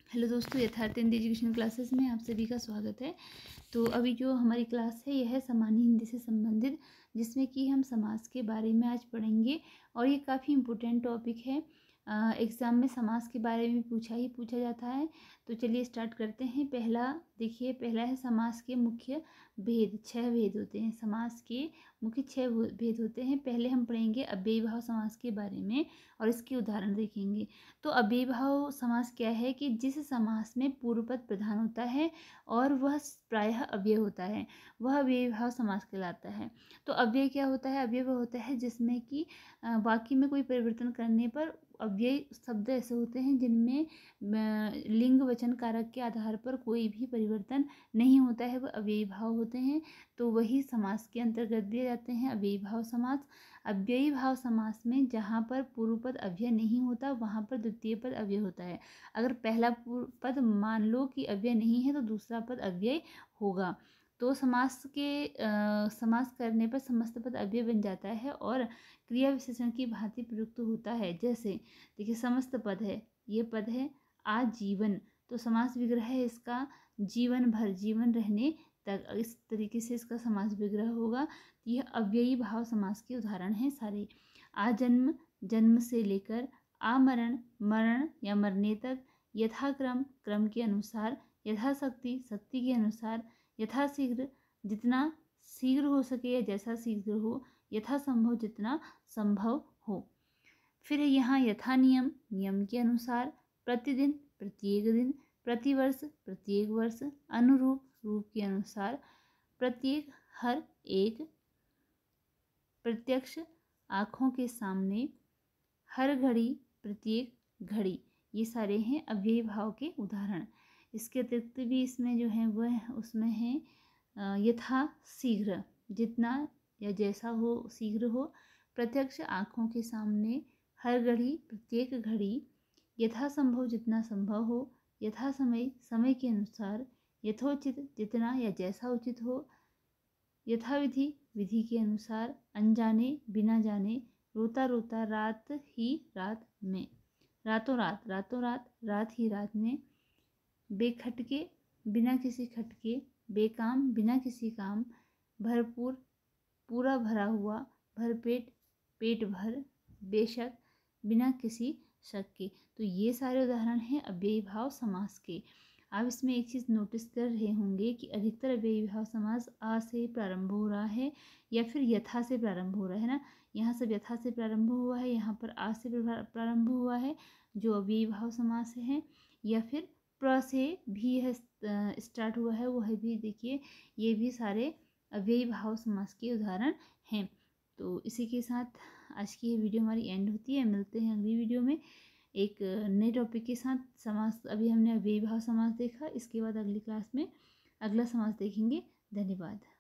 Hello दोस्तों, यथार्थ Hindi education classes में आप सभी का स्वागत है। तो अभी जो हमारी क्लास है यह है सामान्य हिंदी से संबंधित, जिसमें कि हम समास के बारे में आज पढ़ेंगे और ये काफ़ी इम्पोर्टेंट टॉपिक है। एग्ज़ाम में समास के बारे में पूछा जाता है। तो चलिए स्टार्ट करते हैं। पहला है समास के मुख्य भेद। 6 भेद होते हैं समास के, मुख्य 6 भेद होते हैं। पहले हम पढ़ेंगे अव्ययी भाव समास के बारे में और इसके उदाहरण देखेंगे। तो अव्ययी भाव समास क्या है कि जिस समास में पूर्व पद प्रधान होता है और वह प्रायः अव्यय होता है, वह अव्ययी भाव समास कहलाता है। तो अव्यय क्या होता है? अव्यय वह होता है जिसमें कि वाक्य में कोई परिवर्तन करने पर अव्ययी शब्द ऐसे होते हैं जिनमें लिंग वचन कारक के आधार पर कोई भी परिवर्तन नहीं होता है, वह अव्ययी भाव होते हैं। तो वही समास के अंतर्गत दिए जाते हैं अव्ययी भाव समास। अव्ययी भाव समास में जहाँ पर पूर्व पद अव्यय नहीं होता वहाँ पर द्वितीय पद अव्यय होता है। अगर पहला पद मान लो कि अव्यय नहीं है तो दूसरा पद अव्यय होगा। तो समास करने पर समस्त पद अव्यय बन जाता है और क्रिया विशेषण की भांति प्रयुक्त होता है। जैसे देखिए, समस्त पद है, ये पद है आजीवन, तो समास विग्रह है इसका जीवन भर, जीवन रहने तक, इस तरीके से इसका समास विग्रह होगा। यह अव्ययी भाव समास के उदाहरण हैं सारे। आजन्म, जन्म से लेकर आमरण, मरण या मरने तक, यथाक्रम, क्रम के अनुसार, यथाशक्ति, शक्ति के अनुसार, यथाशीघ्र, जितना शीघ्र हो सके या जैसा शीघ्र हो, यथासंभव, जितना संभव हो। फिर यहाँ यथा नियम, नियम के अनुसार, प्रतिदिन, प्रत्येक दिन, प्रतिवर्ष, प्रत्येक वर्ष, अनुरूप, रूप के अनुसार, प्रत्येक, हर एक, प्रत्यक्ष, आँखों के सामने, हर घड़ी, प्रत्येक घड़ी, ये सारे हैं अव्ययी भाव के उदाहरण। इसके अतिरिक्त भी इसमें जो है वह उसमें है यथा शीघ्र, जितना या जैसा हो, शीघ्र हो, प्रत्यक्ष, आँखों के सामने, हर घड़ी, प्रत्येक घड़ी, यथासंभव, जितना संभव हो, यथा समय, समय के अनुसार, यथोचित, जितना या जैसा उचित हो, यथाविधि, विधि के अनुसार, अनजाने, बिना जाने, रोता रोता, रात ही रात में, रातों रात, रातों रात, रात ही रात में, बेखटके, बिना किसी खटके, बेकाम, बिना किसी काम, भरपूर, पूरा भरा हुआ, भरपेट, पेट भर, बेशक, बिना किसी शक के। तो ये सारे उदाहरण हैं अव्ययी भाव समास के। आप इसमें एक चीज़ नोटिस कर रहे होंगे कि अधिकतर अव्ययी भाव समास आ से प्रारंभ हो रहा है या फिर यथा से प्रारंभ हो रहा है ना। यहाँ सब यथा से प्रारंभ हुआ है, यहाँ पर आ से प्रारंभ हुआ है जो अव्ययी भाव समास है, या फिर प्र से भी है स्टार्ट हुआ है, वो है भी। देखिए, ये भी सारे अव्ययी भाव समास के उदाहरण हैं। तो इसी के साथ आज की ये वीडियो हमारी एंड होती है। मिलते हैं अगली वीडियो में एक नए टॉपिक के साथ। समास, अभी हमने अव्ययी भाव समास देखा, इसके बाद अगली क्लास में अगला समास देखेंगे। धन्यवाद।